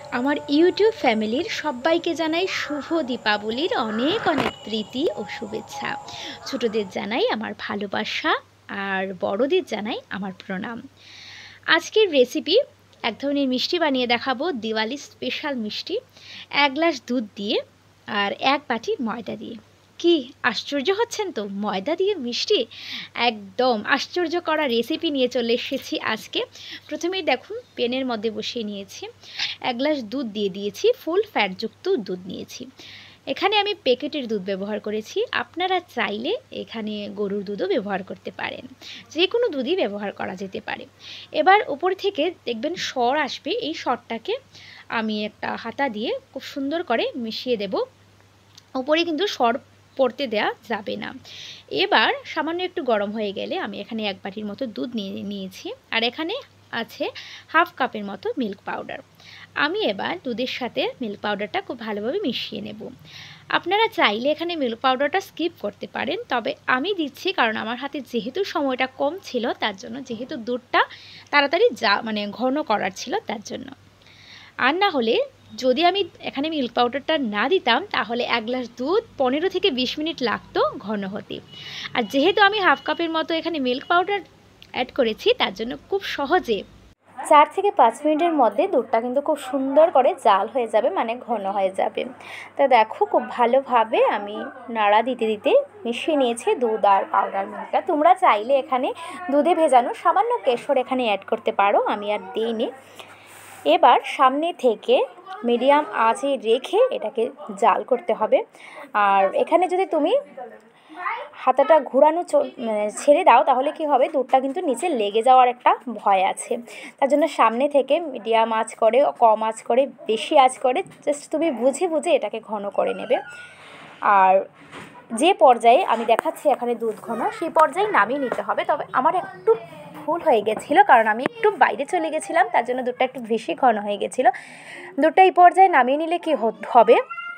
আমার ইউটিউব ফ্যামিলির সবাইকে জানাই শুভ দীপাবলির অনেক অনেক প্রীতি ও শুভেচ্ছা। ছোটদের জানাই আমার ভালোবাসা, আর বড়দের জানাই আমার প্রণাম। আজকের রেসিপি এক ধরনের মিষ্টি বানিয়ে দেখাবো, দিওয়ালি স্পেশাল মিষ্টি। 1 গ্লাস দুধ দিয়ে আর 1 বাটি ময়দা দিয়ে। কি আশ্চর্য হচ্ছেন তো, ময়দা দিয়ে মিষ্টি! একদম আশ্চর্য করা রেসিপি নিয়ে চলে এসেছি আজকে। প্রথমেই দেখুন, প্যানের মধ্যে বসিয়ে নিয়েছি, 1 গ্লাস দুধ দিয়ে দিয়েছি, ফুল ফ্যাটযুক্ত দুধ নিয়েছি। এখানে আমি প্যাকেটের দুধ ব্যবহার করেছি, আপনারা চাইলে এখানে গরুর দুধও ব্যবহার করতে পারেন, যে কোনো দুধই ব্যবহার করা যেতে পারে। এবার উপর থেকে দেখবেন সর আসবে, এই সরটাকে আমি একটা হাতা দিয়ে খুব সুন্দর করে মিশিয়ে দেব। উপরে কিন্তু সর পড়তে দেওয়া যাবে না। এবার সামান্য একটু গরম হয়ে গেলে আমি এখানে 1 বাটির মতো দুধ নিয়েছি, আর এখানে আছে 1/2 কাপের মতো মিল্ক পাউডার। আমি এবার দুধের সাথে মিল্ক পাউডারটা খুব ভালোভাবে মিশিয়ে নেব। আপনারা চাইলে এখানে মিল্ক পাউডারটা স্কিপ করতে পারেন, তবে আমি দিচ্ছি কারণ আমার হাতে যেহেতু সময়টা কম ছিল, তার জন্য, যেহেতু দুধটা তাড়াতাড়ি ঘন করার ছিল তার জন্য। আর না হলে যদি আমি এখানে মিল্ক পাউডারটা না দিতাম, তাহলে 1 গ্লাস দুধ 15 থেকে 20 মিনিট লাগতো ঘন হতে। আর যেহেতু আমি 1/2 কাপের মতো এখানে মিল্ক পাউডার অ্যাড করেছি, তার জন্য খুব সহজে 4 থেকে 5 মিনিটের মধ্যে দুধটা কিন্তু খুব সুন্দর করে জাল হয়ে যাবে, মানে ঘন হয়ে যাবে। তো দেখো, খুব ভালোভাবে আমি নাড়া দিতে দিতে মিশিয়ে নিয়েছি দুধ আর পাউডার মিল্কটা। তোমরা চাইলে এখানে দুধে ভেজানো সামান্য কেশর এখানে অ্যাড করতে পারো, আমি আর দিইনি। এবার সামনে থেকে মিডিয়াম আঁচে রেখে এটাকে জাল করতে হবে। আর এখানে যদি তুমি হাতাটা ঘোরানো ছেড়ে দাও, তাহলে কি হবে, দুধটা কিন্তু নিচে লেগে যাওয়ার একটা ভয় আছে। তার জন্য সামনে থেকে মিডিয়াম আঁচ করে, কম আঁচ করে, বেশি আঁচ করে জাস্ট তুমি বুঝে বুঝে এটাকে ঘন করে নেবে। আর যে পর্যায়ে আমি দেখাচ্ছি এখানে দুধ ঘন, সেই পর্যায়ে নামিয়ে নিতে হবে। তবে আমার একটু ভুল হয়ে গেছিলো, কারণ আমি একটু বাইরে চলে গেছিলাম, তার জন্য দুধটা একটু বেশি ঘন হয়ে গেছিলো। দুধটা এই পর্যায়ে নামিয়ে নিলে কি হবে,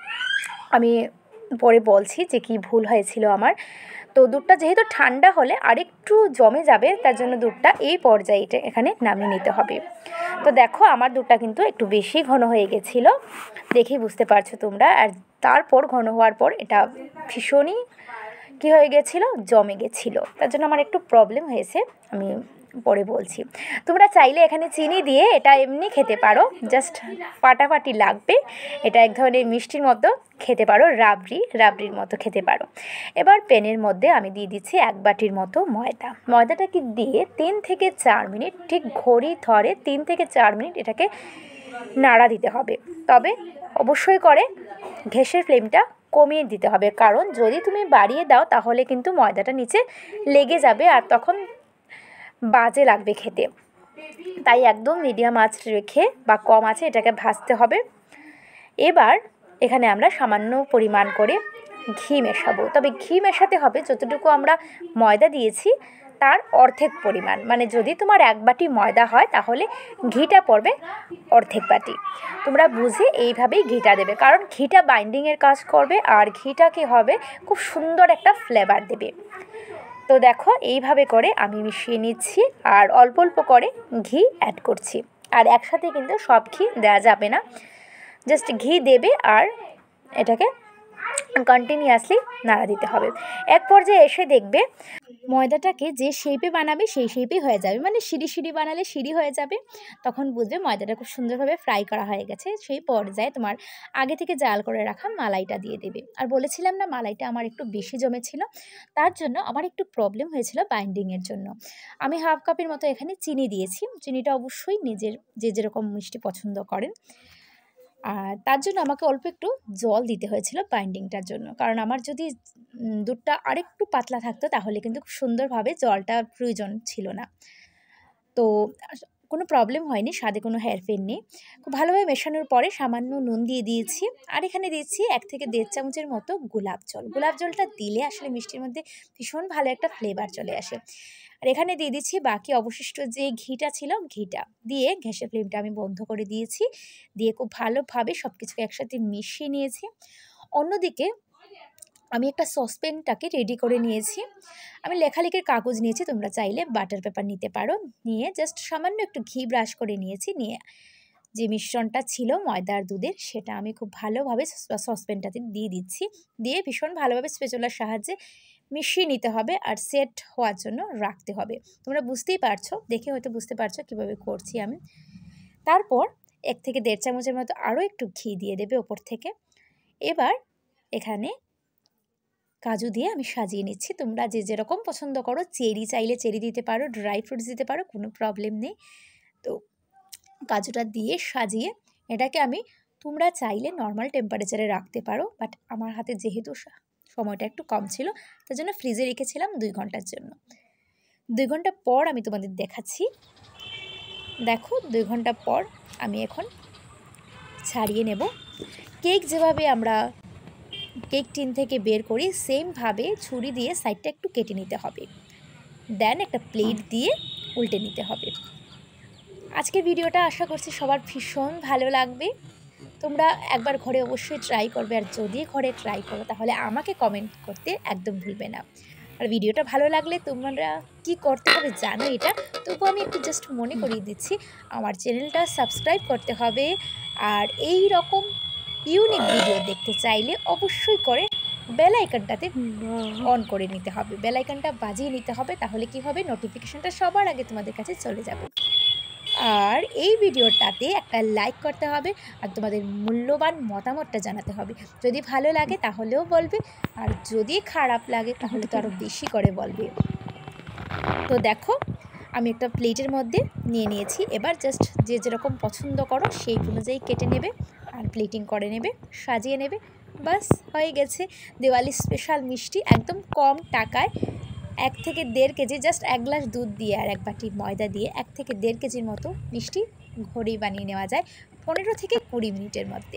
আমি পরে বলছি যে কি ভুল হয়েছিল আমার। তো দুধটা যেহেতু ঠান্ডা হলে আরেকটু জমে যাবে, তার জন্য দুধটা এই পর্যায়ে এখানে নামিয়ে নিতে হবে। তো দেখো, আমার দুধটা কিন্তু একটু বেশি ঘন হয়ে গেছিলো, দেখেই বুঝতে পারছো তোমরা। আর তারপর ঘন হওয়ার পর এটা ভীষণই কী হয়ে গেছিলো, জমে গেছিলো, তার জন্য আমার একটু প্রবলেম হয়েছে, আমি পরে বলছি। তোমরা চাইলে এখানে চিনি দিয়ে এটা এমনি খেতে পারো, জাস্ট ফাটাফাটি লাগবে। এটা এক ধরনের মিষ্টির মতো খেতে পারো, রাবড়ির মতো খেতে পারো। এবার প্যানের মধ্যে আমি দিয়ে দিচ্ছি 1 বাটির মতো ময়দাটাকে দিয়ে 3 থেকে 4 মিনিট, ঠিক ঘড়ি ধরে 3 থেকে 4 মিনিট এটাকে নাড়া দিতে হবে। তবে অবশ্যই করে গ্যাসের ফ্লেমটা কমিয়ে দিতে হবে, কারণ যদি তুমি বাড়িয়ে দাও তাহলে কিন্তু ময়দাটা নিচে লেগে যাবে, আর তখন বাজে লাগবে খেতে। তাই একদম মিডিয়াম আঁচ রেখে বা কম আঁচে এটাকে ভাজতে হবে। এবার এখানে আমরা সামান্য পরিমাণ করে ঘি মেশাবো, তবে ঘি মেশাতে হবে যতটুকু আমরা ময়দা দিয়েছি তার অর্ধেক পরিমাণ। মানে যদি তোমার 1 বাটি ময়দা হয়, তাহলে ঘিটা পড়বে অর্ধেক বাটি। তোমরা বুঝে এইভাবেই ঘিটা দেবে, কারণ ঘিটা বাইন্ডিংয়ের কাজ করবে, আর ঘিটা কী হবে, খুব সুন্দর একটা ফ্লেভার দেবে। তো দেখো, এইভাবে করে আমি মিশিয়ে নিচ্ছি, আর অল্প অল্প করে ঘি অ্যাড করছি। আর একসাথে কিন্তু সব ঘি দেওয়া যাবে না, জাস্ট ঘি দেবে আর এটাকে কন্টিনিউয়াসলি নাড়া দিতে হবে। এক পর্যায়ে এসে দেখবে ময়দাটাকে যে শেপে বানাবে সেই শেপেই হয়ে যাবে, মানে সিঁড়ি বানালে সিঁড়ি হয়ে যাবে, তখন বুঝবে ময়দাটা খুব সুন্দরভাবে ফ্রাই করা হয়ে গেছে। সেই পর্যায়ে তোমার আগে থেকে জাল করে রাখা মালাইটা দিয়ে দেবে। আর বলেছিলাম না, মালাইটা আমার একটু বেশি জমেছিল, তার জন্য আমার একটু প্রবলেম হয়েছিল বাইন্ডিংয়ের জন্য। আমি 1/2 কাপের মতো এখানে চিনি দিয়েছি। চিনিটা অবশ্যই যে যেরকম মিষ্টি পছন্দ করেন, আর তার জন্য আমাকে অল্প একটু জল দিতে হয়েছিল বাইন্ডিংটার জন্য, কারণ আমার যদি দুধটা আরেকটু পাতলা থাকতো তাহলে কিন্তু খুব সুন্দরভাবে জলটার প্রয়োজন ছিল না। তো কোনো প্রবলেম হয়নি, স্বাদে কোনো হেরফের নেই। খুব ভালোভাবে মেশানোর পরে সামান্য নুন দিয়ে দিয়েছি, আর এখানে দিচ্ছি 1 থেকে 1.5 চামচের মতো গোলাপ জলটা দিলে আসলে মিষ্টির মধ্যে ভীষণ ভালো একটা ফ্লেভার চলে আসে। আর এখানে দিয়ে দিচ্ছি বাকি অবশিষ্ট যে ঘিটা ছিল, ঘিটা দিয়ে গ্যাসের ফ্লেমটা আমি বন্ধ করে দিয়েছি, দিয়ে খুব ভালোভাবে সব কিছুকে একসাথে মিশিয়ে নিয়েছি। অন্যদিকে আমি একটা সসপ্যানটাকে রেডি করে নিয়েছি। আমি লেখালেখির কাগজ নিয়েছি, তোমরা চাইলে বাটার পেপার নিতে পারো। নিয়ে জাস্ট সামান্য একটু ঘি ব্রাশ করে নিয়েছি, নিয়ে যে মিশ্রণটা ছিল ময়দা আর দুধের সেটা আমি খুব ভালোভাবে সসপ্যানটাতে দিয়ে দিচ্ছি। দিয়ে ভীষণ ভালোভাবে স্প্যাচুলার সাহায্যে মিশিয়ে নিতে হবে আর সেট হওয়ার জন্য রাখতে হবে। তোমরা বুঝতেই পারছো, দেখে হয়তো বুঝতে পারছো কীভাবে করছি আমি। তারপর 1 থেকে 1.5 চামচের মতো আরও একটু ঘি দিয়ে দেবে ওপর থেকে। এবার এখানে কাজু দিয়ে আমি সাজিয়ে নিচ্ছি। তোমরা যে যেরকম পছন্দ করো, চেরি চাইলে চেরি দিতে পারো, ড্রাই ফ্রুটস দিতে পারো, কোনো প্রবলেম নেই। তো কাজুটা দিয়ে সাজিয়ে এটাকে আমি, তোমরা চাইলে নর্মাল টেম্পারেচারে রাখতে পারো, বাট আমার হাতে যেহেতু সময়টা একটু কম ছিল তার জন্য ফ্রিজে রেখেছিলাম 2 ঘন্টার জন্য। 2 ঘন্টা পর আমি তোমাদের দেখাচ্ছি। দেখো 2 ঘন্টা পর আমি এখন ছাড়িয়ে নেব। কেক যেভাবে আমরা কেক টিন থেকে বের করি সেমভাবে ছুরি দিয়ে সাইডটা একটু কেটে নিতে হবে, দেন একটা প্লেট দিয়ে উল্টে নিতে হবে। আজকের ভিডিওটা আশা করছি সবার ভীষণ ভালো লাগবে। তোমরা একবার ঘরে অবশ্যই ট্রাই করবে, আর যদি ঘরে ট্রাই করো তাহলে আমাকে কমেন্ট করতে একদম ভুলবে না। আর ভিডিওটা ভালো লাগলে তোমরা কি করতে হবে জানো এটা, তবু আমি একটু জাস্ট মনে করিয়ে দিচ্ছি, আমার চ্যানেলটা সাবস্ক্রাইব করতে হবে। আর এই রকম ইউনিক ভিডিও দেখতে চাইলে অবশ্যই করে বেল আইকনটাতে অন করে নিতে হবে, বেল আইকনটা বাজিয়ে নিতে হবে, তাহলে কি হবে নোটিফিকেশনটা সবার আগে তোমাদের কাছে চলে যাবে। আর এই ভিডিওটাতে একটা লাইক করতে হবে আর তোমাদের মূল্যবান মতামতটা জানাতে হবে। যদি ভালো লাগে তাহলেও বলবে, আর যদি খারাপ লাগে তাহলে তো আরও বেশি করে বলবে। তো দেখো আমি একটা প্লেটের মধ্যে নিয়ে নিয়েছি। এবার জাস্ট যে যেরকম পছন্দ করো সেই অনুযায়ী কেটে নেবে আর প্লেটিং করে নেবে, সাজিয়ে নেবে, বাস হয়ে গেছে দিওয়ালি স্পেশাল মিষ্টি। একদম কম টাকায় 1 থেকে 1.5 কেজি, জাস্ট 1 গ্লাস দুধ দিয়ে আর 1 বাটি ময়দা দিয়ে 1 থেকে 1.5 কেজির মতো মিষ্টি ঘরেই বানিয়ে নেওয়া যায় 15 থেকে 20 মিনিটের মধ্যে।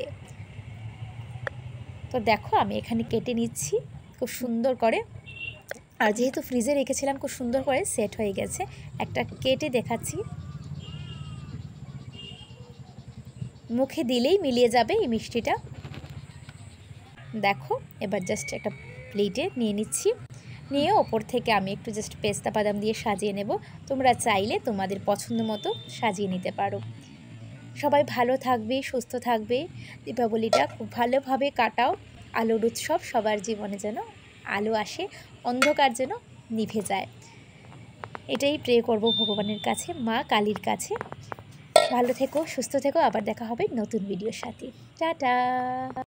তো দেখো আমি এখানে কেটে নিচ্ছি খুব সুন্দর করে, আর যেহেতু ফ্রিজে রেখেছিলাম খুব সুন্দর করে সেট হয়ে গেছে। একটা কেটে দেখাচ্ছি, মুখে দিলেই মিলিয়ে যাবে এই মিষ্টিটা। দেখো এবার জাস্ট একটা প্লেটে নিয়ে নিচ্ছি, নিয়ে ওপর থেকে আমি একটু জাস্ট পেস্তা বাদাম দিয়ে সাজিয়ে নেব। তোমরা চাইলে তোমাদের পছন্দ মতো সাজিয়ে নিতে পারো। সবাই ভালো থাকবে, সুস্থ থাকবে, দীপাবলিটা খুব ভালোভাবে কাটাও। আলোর উৎসব, সবার জীবনে যেন আলো আসে, অন্ধকার যেন নিভে যায়, এটাই প্রে করব ভগবানের কাছে, মা কালীর কাছে। ভালো থেকো, সুস্থ থেকো, আবার দেখা হবে নতুন ভিডিওর সাথে। টাটা।